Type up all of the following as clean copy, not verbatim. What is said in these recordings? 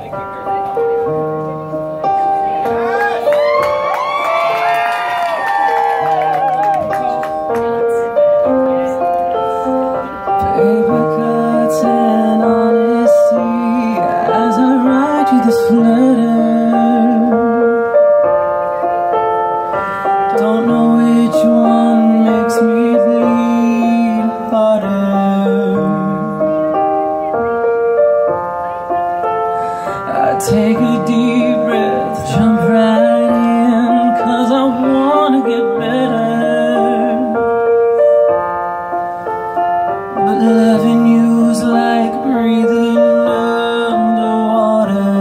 Don't know which one makes me bleed harder. I take a deep breath, jump right in, 'cause I wanna get better. But loving you's like breathing underwater.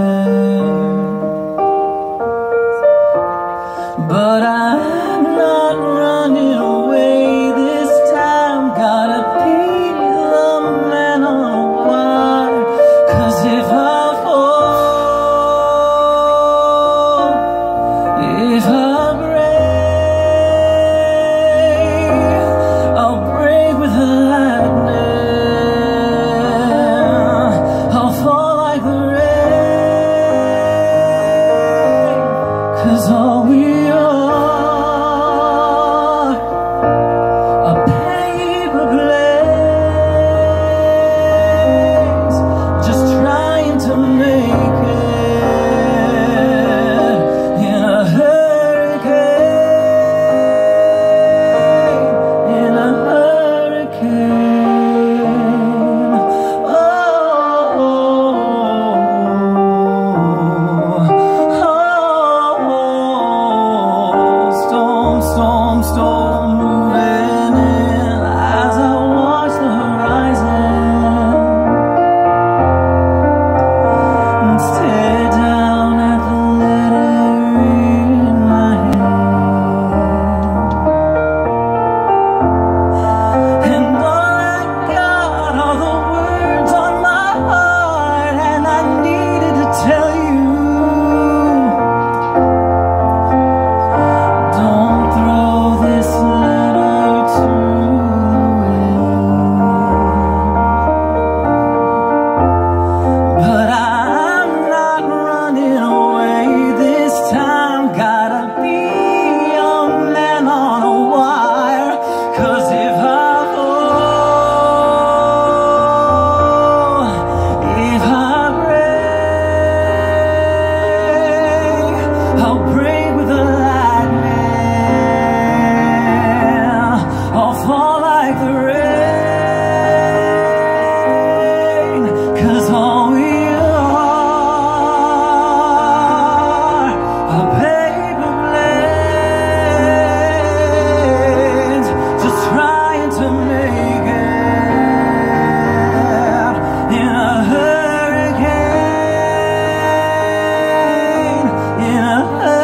But I'm not running away this time. Gotta be the man on a wire. 'Cause if I fall, if I break, I'll break with the lightning. I'll fall like the rain. 'Cause all we storm moving in as I watch the horizon and stare down at the letter in my hand. And all I got are the words on my heart, and I needed to tell you. I'll break with the lightning. I'll fall like the rain. 'Cause all we are paper planes, just trying to make it in a hurricane, in a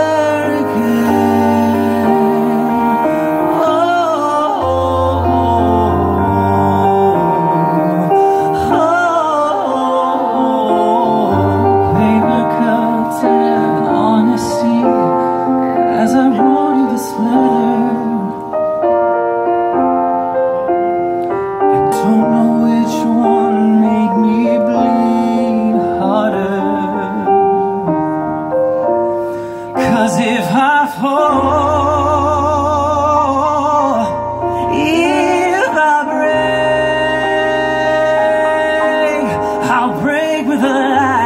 as I wrote you this letter. I don't know which one made me bleed harder. 'Cause if I fall, if I break, I'll break with a light.